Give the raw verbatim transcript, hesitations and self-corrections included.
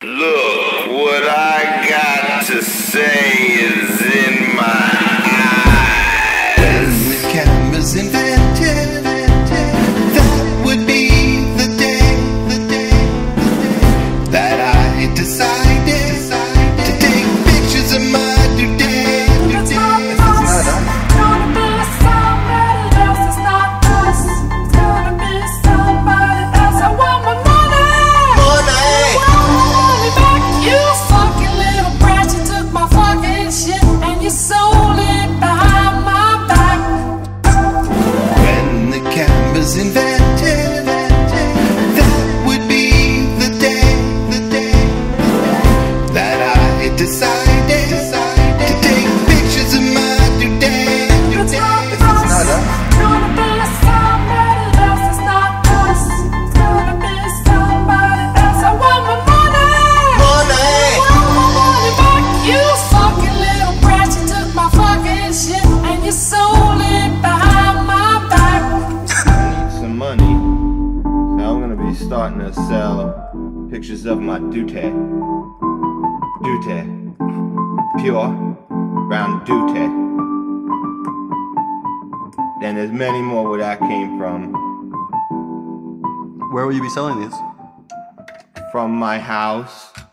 Look, what I got to say is in my eyes. When the camera's invented, that would be the day, the day, the day that I decided to take pictures of my Doo-teh. It's not us. It's gonna be somebody else. It's not us. It's gonna be somebody else. I want my money. Money. I want my money back. You fucking little brat. You took my fucking shit and you sold it behind my back. When the camera's invented, that would be the day, the day, the day that I decided to take pictures of my Doo-teh. It's not us. It's gonna be somebody else. It's not us. It's gonna be somebody else. I want my money. Money. I want my money back. You fucking little brat. You took my fucking shit and you sold it behind my back. I need some money, so I'm gonna be starting to sell pictures of my Doo-teh. Doo-teh. Pure, brown Doo-teh. Then there's many more where that came from. Where will you be selling these? From my house.